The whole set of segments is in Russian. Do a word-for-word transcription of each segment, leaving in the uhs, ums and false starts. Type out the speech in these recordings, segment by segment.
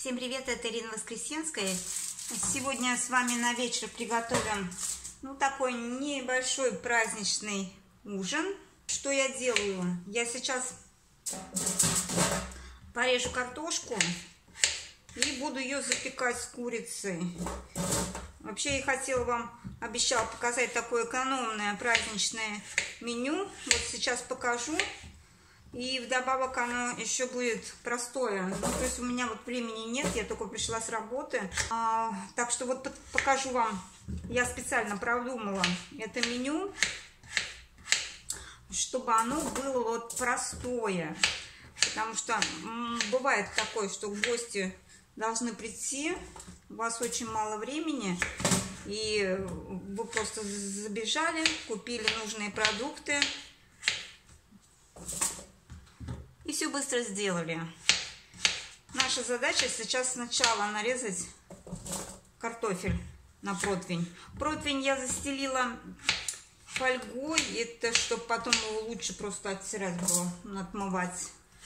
Всем привет, это Ирина Воскресенская. Сегодня с вами на вечер приготовим ну, такой небольшой праздничный ужин. Что я делаю? Я сейчас порежу картошку и буду ее запекать с курицей. Вообще я хотела вам, обещала показать такое экономное праздничное меню. Вот сейчас покажу. И вдобавок оно еще будет простое. Ну, то есть у меня вот времени нет, я только пришла с работы. А, так что вот покажу вам. Я специально продумала это меню, чтобы оно было вот простое. Потому что м, бывает такое, что гости должны прийти, у вас очень мало времени, и вы просто забежали, купили нужные продукты. И все быстро сделали. Наша задача сейчас сначала нарезать картофель на противень. Противень я застелила фольгой, это чтобы потом его лучше просто оттирать было, отмывать.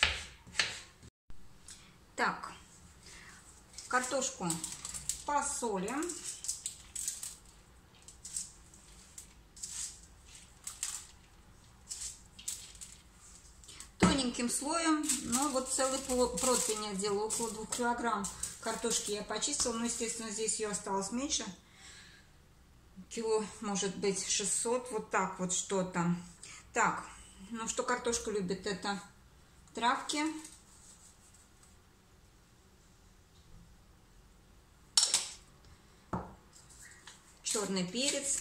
Так, картошку посолим. Тоненьким слоем, но вот целый противень я делала, около двух килограмм картошки я почистила, но естественно здесь ее осталось меньше, кило может быть шестьсот, вот так вот что-то. Так, ну что картошка любит, это травки, черный перец,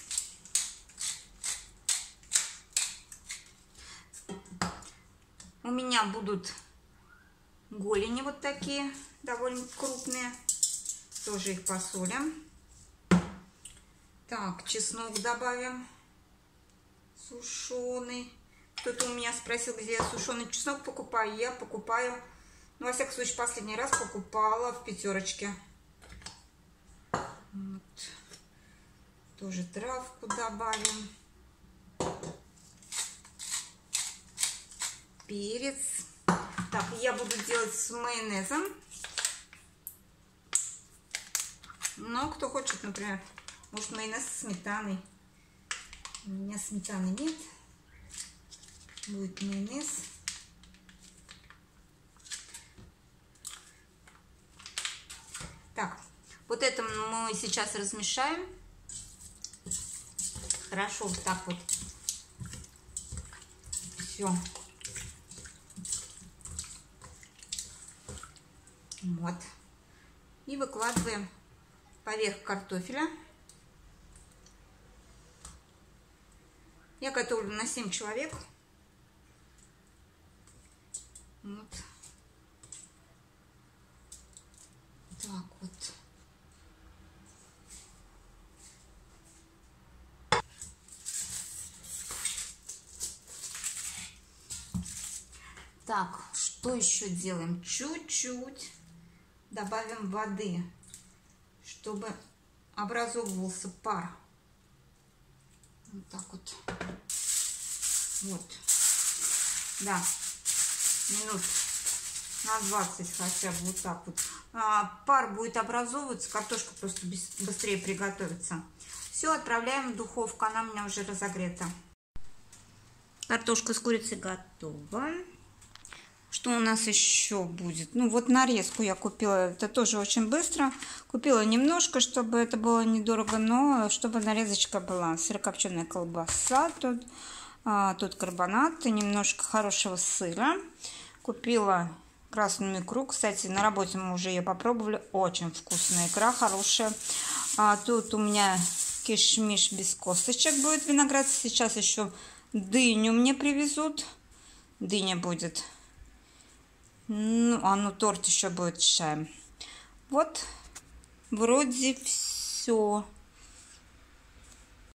у меня будут голени вот такие, довольно крупные. Тоже их посолим. Так, чеснок добавим. Сушеный. Кто-то у меня спросил, где я сушеный чеснок покупаю. Я покупаю, ну, во всяком случае, последний раз покупала в пятерочке. Вот. Тоже травку добавим. Перец. Так, я буду делать с майонезом. Но кто хочет, например, может майонез с сметаной. У меня сметаны нет. Будет майонез. Так, вот это мы сейчас размешаем. Хорошо, вот так вот. Все. Вот. И выкладываем поверх картофеля. Я готовлю на семь человек. Вот. Так вот. Так, что еще делаем? Чуть-чуть добавим воды, чтобы образовывался пар. Вот так вот. Вот. Да. Минут на двадцать хотя бы вот так вот. А, пар будет образовываться, картошка просто быстрее приготовится. Все, отправляем в духовку. Она у меня уже разогрета. Картошка с курицей готова. Что у нас еще будет? Ну вот нарезку я купила, это тоже очень быстро. Купила немножко, чтобы это было недорого, но чтобы нарезочка была. Сырокопченая колбаса, тут, а, тут карбонат, и немножко хорошего сыра. Купила красную икру, кстати, на работе мы уже ее попробовали, очень вкусная икра, хорошая. А, тут у меня кишмиш без косточек будет, виноград. Сейчас еще дыню мне привезут, дыня будет. Ну, а ну торт еще будет с чаем. Вот, вроде все.